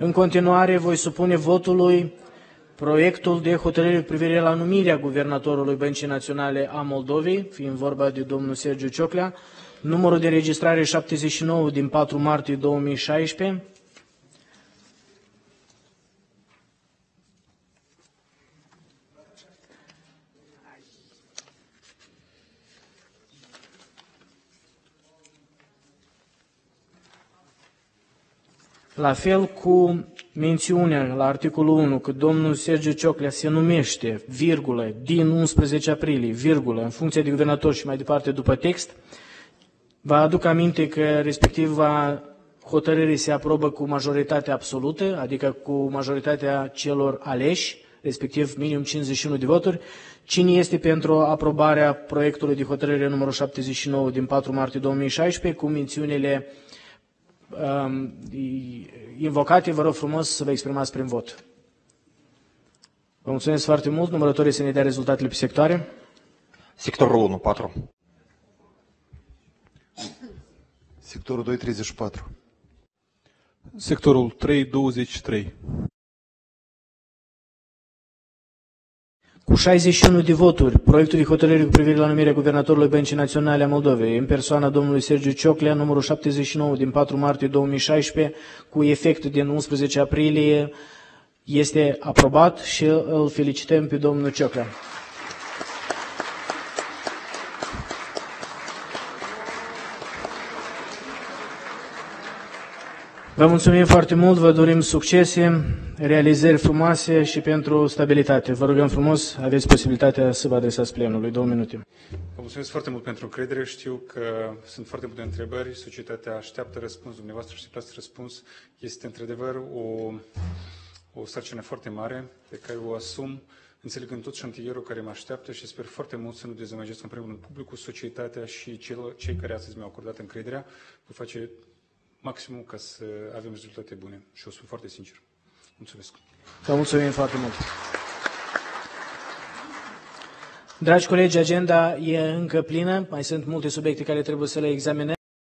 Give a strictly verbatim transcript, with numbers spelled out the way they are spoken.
În continuare, voi supune votului proiectul de hotărâre cu privire la numirea guvernatorului Băncii Naționale a Moldovei, fiind vorba de domnul Sergiu Cioclea, numărul de registrare șaptezeci și nouă din patru martie două mii șaisprezece. La fel cu mențiunea la articolul unu că domnul Sergiu Cioclea se numește, virgulă, din unsprezece aprilie, virgulă, în funcție de guvernator și mai departe după text, vă aduc aminte că respectiva hotărâre se aprobă cu majoritate absolută, adică cu majoritatea celor aleși, respectiv minim cincizeci și unu de voturi. Cine este pentru aprobarea proiectului de hotărâre numărul șaptezeci și nouă din patru martie două mii șaisprezece cu mențiunile um, invocate, vă rog frumos să vă exprimați prin vot. Vă mulțumesc foarte mult. Numărătorii să ne dea rezultatele pe sectoare. Sectorul unu, patru. Sectorul doi, treizeci și patru. Sectorul trei, douăzeci și trei. Cu șaizeci și unu de voturi, proiectul de hotărâre cu privire la numirea guvernatorului Băncii Naționale a Moldovei, în persoana domnului Sergiu Cioclea, numărul șaptezeci și nouă din patru martie două mii șaisprezece, cu efect din unsprezece aprilie, este aprobat și îl felicităm pe domnul Cioclea. Vă mulțumim foarte mult, vă dorim succese, realizări frumoase și pentru stabilitate. Vă rugăm frumos, aveți posibilitatea să vă adresați plenului. Două minute. Vă mulțumesc foarte mult pentru încredere. Știu că sunt foarte multe întrebări, societatea așteaptă răspuns, dumneavoastră așteptați răspuns. Este într-adevăr o, o sarcină foarte mare pe care o asum, înțelegând tot șantierul care mă așteaptă și sper foarte mult să nu dezamăgesc în primul rând publicul, societatea și cei care astăzi mi-au acordat încrederea. Voi face maximum ca să avem rezultate bune și o spun foarte sincer. Mulțumesc. Vă mulțumim foarte mult. Dragi colegi, agenda e încă plină, mai sunt multe subiecte care trebuie să le examinăm.